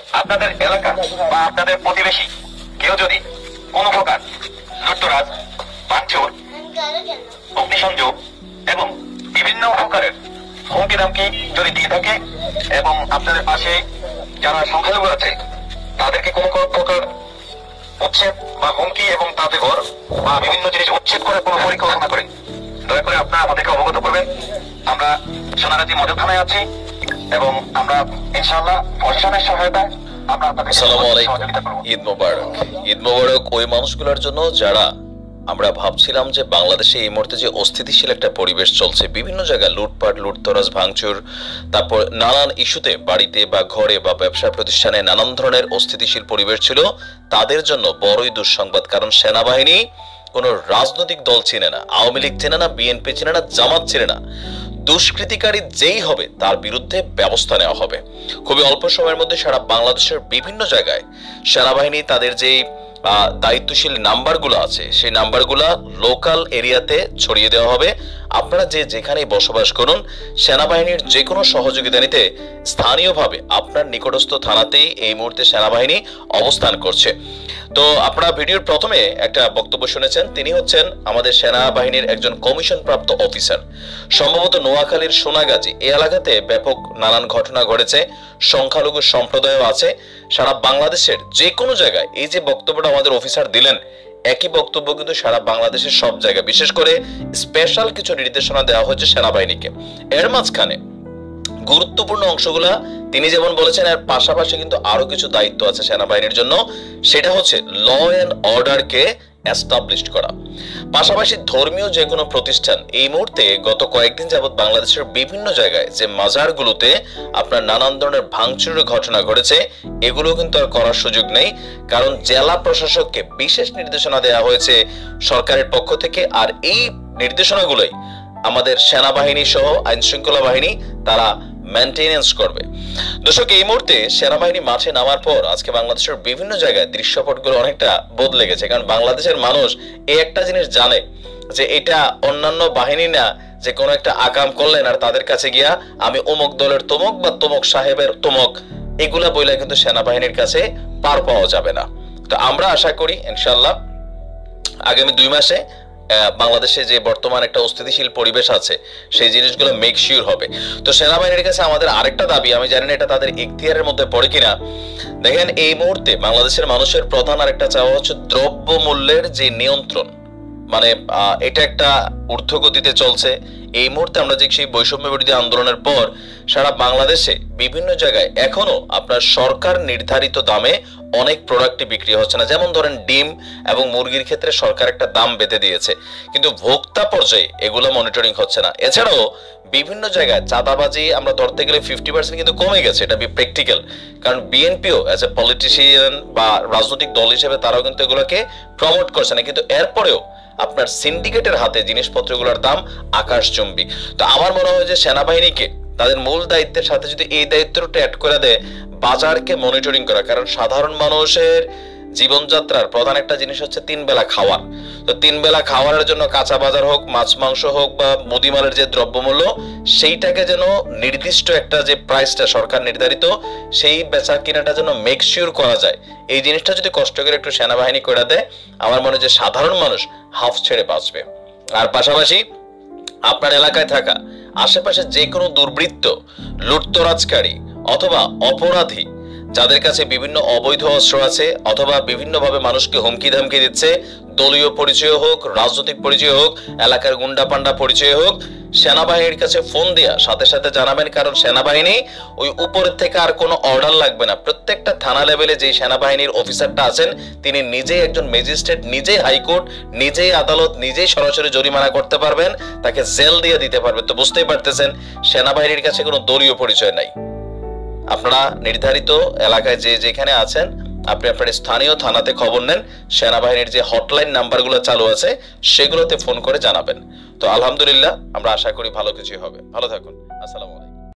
আপনাদের এলাকা বা আপনাদের প্রতিবেশী কেউ যদি কোনো প্রকার লুটতরাজ, ভাঙচুর, অগ্নিসংযোগ এবং বিভিন্ন প্রকারের হুমকি দামকি যদি দিয়ে থাকে এবং আপনাদের পাশে যারা সংখ্যালঘু আছে তাদেরকে কোনো প্রকার উচ্ছেদ বা হুমকি এবং তাদের ঘর বা বিভিন্ন জিনিস উচ্ছেদ করার কোনো পরিকল্পনা করেন, দয়া করে আপনারা আমাদেরকে অবগত করবেন। আমরা সোনাগাজী মডেল থানায় আছি এবং আমরা ইনশাআল্লাহ প্রশাসনের সহায়তায় আমরা আপনাদের সহযোগিতা করব। ঈদ মোবারক। ঈদ মোবারক ওই মানুষগুলোর জন্য যারা আমরা ভাবছিলাম যে বাংলাদেশে এই মুহূর্তে যে অস্থিতিশীল একটা পরিবেশ চলছে, বিভিন্ন জায়গায় লুটপাট, লুটতরাজ, ভাঙচুর, তারপর নানান ইস্যুতে বাড়িতে বা ঘরে বা ব্যবসা প্রতিষ্ঠানে নানান ধরনের অস্থিতিশীল পরিবেশ ছিল, তাদের জন্য বড়ই দুঃসংবাদ। কারণ সেনাবাহিনী কোনো রাজনৈতিক দল চিনে না, আওয়ামী লীগ চেনে না, বিএনপি চেনে না, জামাত চেনে না। দুষ্কৃতিকারী যেই হবে তার বিরুদ্ধে ব্যবস্থা নেওয়া হবে। খুবই অল্প সময়ের মধ্যে সারা বাংলাদেশের বিভিন্ন জায়গায় সেনাবাহিনী তাদের যেই দায়িত্বশীল নাম্বারগুলো আছে সেই নাম্বারগুলো লোকাল এরিয়াতে ছড়িয়ে দেওয়া হবে। আপনারা যে যেখানেই বসবাস করুন, সেনাবাহিনীর যে কোনো সহযোগিতা নিতে স্থানীয়ভাবে আপনার নিকটস্থ থানাতেই এই মুহূর্তে সেনাবাহিনী অবস্থান করছে। তো আপনারা ভিডিওর প্রথমে একটা বক্তব্য শুনেছেন, তিনি হচ্ছেন আমাদের সেনাবাহিনীর একজন কমিশন প্রাপ্ত অফিসার, সম্ভবত নোয়াখালীর সোনাগাজী এই এলাকাতে ব্যাপক নানান ঘটনা ঘটেছে, সংখ্যালঘু সম্প্রদায়ও আছে। সারা বাংলাদেশের যে কোনো জায়গায় এই যে বক্তব্যটা আমাদের অফিসার দিলেন, একই বক্তব্য কিন্তু সারা বাংলাদেশের সব জায়গায়, বিশেষ করে স্পেশাল কিছু নির্দেশনা দেওয়া হচ্ছে সেনাবাহিনীকে। এর মাঝখানে গুরুত্বপূর্ণ অংশগুলা তিনি যেমন বলেছেন, এর পাশাপাশি কিন্তু আরো কিছু দায়িত্ব আছে সেনাবাহিনীর জন্য। সেটা হচ্ছে ল অ্যান্ড অর্ডারকে এস্টাবলিশ করা। পাশাপাশি ধর্মীয় যে কোনো প্রতিষ্ঠান, এই মুহূর্তে গত কয়েকদিন যাবৎ বাংলাদেশের বিভিন্ন জায়গায় যে মাজারগুলোতে আপনার নানান ধরনের ভাঙচুরের ঘটনা ঘটেছে, এগুলো কিন্তু আর করার সুযোগ নেই। কারণ জেলা প্রশাসককে বিশেষ নির্দেশনা দেওয়া হয়েছে সরকারের পক্ষ থেকে, আর এই নির্দেশনাগুলোই আমাদের সেনাবাহিনী সহ আইন শৃঙ্খলা বাহিনী তারা মেইনটেনেন্স করবে। দর্শক, এই মুহূর্তে সেনাবাহিনী মাঠে নামার পর আজকে বাংলাদেশের বিভিন্ন জায়গায় দৃশ্যপটগুলো অনেকটা বদলে গেছে। কারণ বাংলাদেশের মানুষ এই একটা জিনিস জানে যে এটা অন্যান্য বাহিনী না, যে কোনো একটা আকাম করলেন আর তাদের কাছে গিয়া আমি অমুক দলের তমুক বা তমুক সাহেবের তমুক, এগুলা বইলা কিন্তু সেনাবাহিনীর কাছে পার পাওয়া যাবে না। তো আমরা আশা করি ইনশাআল্লাহ আগামী 2 মাসে বাংলাদেশে যে বর্তমান একটা অস্থিতিশীল পরিবেশ আছে সেই জিনিসগুলো মেক শিওর হবে। তো সেনাবাহিনীর কাছে আমাদের আরেকটা দাবি, আমি জানি না এটা তাদের ইখতিয়ারের মধ্যে পড়ে কিনা, দেখেন এই মুহূর্তে বাংলাদেশের মানুষের প্রধান আরেকটা চাওয়া হচ্ছে দ্রব্য মূল্যের যে নিয়ন্ত্রণ। মানে এটা একটা ঊর্ধ্বগতিতে চলছে। এই মুহূর্তে আমরা দেখছি বৈষম্য বিরোধী আন্দোলনের পর সারা বাংলাদেশে বিভিন্ন জায়গায় এখনো আপনার সরকার নির্ধারিত দামে অনেক প্রোডাক্টই বিক্রি হচ্ছে না। যেমন ধরেন ডিম এবং মুরগির ক্ষেত্রে সরকার একটা দাম বেঁধে দিয়েছে, কিন্তু ভোক্তা পর্যায়ে এগুলো মনিটরিং হচ্ছে না। এছাড়াও বিভিন্ন জায়গায় চাঁদাবাজি আমরা ধরতে গেলে 50% কিন্তু কমে গেছে, এটা প্র্যাকটিক্যাল। কারণ বিএনপিও অ্যাজ এ পলিটিশিয়ান বা রাজনৈতিক দল হিসেবে তারাও কিন্তু এগুলোকে প্রমোট করছে না, কিন্তু এরপরেও আপনার সিন্ডিকেটের হাতে জিনিসপত্রগুলোর দাম আকাশচুম্বী। তো আমার মনে হয় যে সেনাবাহিনীকে তাদের মূল দায়িত্বের সাথে যদি এই দায়িত্বটা অ্যাড করে দেয় বাজারকে মনিটরিং করা, কারণ সাধারণ মানুষের জীবনযাত্রার প্রধান একটা জিনিস হচ্ছে 3 বেলা খাওয়ার। তো 3 বেলা খাওয়ারের জন্য কাঁচা বাজার হোক, মাছ মাংস হোক বা মুদিমালের যে দ্রব্যমূল্য, সেইটাকে যেন নির্দিষ্ট একটা যে প্রাইসটা সরকার নির্ধারিত, সেই বেচা কিনাটা যেন মেক শিওর করা যায়। এই জিনিসটা যদি কষ্ট করে একটু সেনাবাহিনী করে দেয়, আমার মনে হয় যে সাধারণ মানুষ হাফ ছেড়ে বাঁচবে। আর পাশাপাশি আপনার এলাকায় থাকা আশেপাশে যে কোনো দুর্বৃত্ত, লুটতরাজকারী অথবা অপরাধী যাদের কাছে বিভিন্ন অবৈধ অস্ত্র আছে অথবা বিভিন্নভাবে মানুষকে হুমকি ধামকি দিচ্ছে, দলীয় পরিচয় হোক, রাজনৈতিক পরিচয় হোক, এলাকার গুন্ডা পান্ডা পরিচয় হোক, সেনাবাহিনীর কাছে ফোন দিয়া সাথে সাথে জানাবেন। কারণ সেনাবাহিনী ওই উপরের থেকে আর কোনো অর্ডার লাগবে না। প্রত্যেকটা থানা লেভেলে যে সেনাবাহিনীর অফিসারটা আছেন তিনি নিজেই একজন ম্যাজিস্ট্রেট, নিজেই হাইকোর্ট, নিজেই আদালত, নিজেই সরাসরি জরিমানা করতে পারবেন, তাকে জেল দিয়ে দিতে পারবেন। তো বুঝতেই পারতেছেন সেনাবাহিনীর কাছে কোনো দলীয় পরিচয় নাই। আপনারা নির্ধারিত এলাকায় যে যেখানে আছেন আপনি আপনার স্থানীয় থানাতে খবর নেন, সেনাবাহিনীর যে হটলাইন নাম্বারগুলো চালু আছে সেগুলোতে ফোন করে জানাবেন। তো আলহামদুলিল্লাহ আমরা আশা করি ভালো কিছু হবে। ভালো থাকুন। আসসালামু আলাইকুম।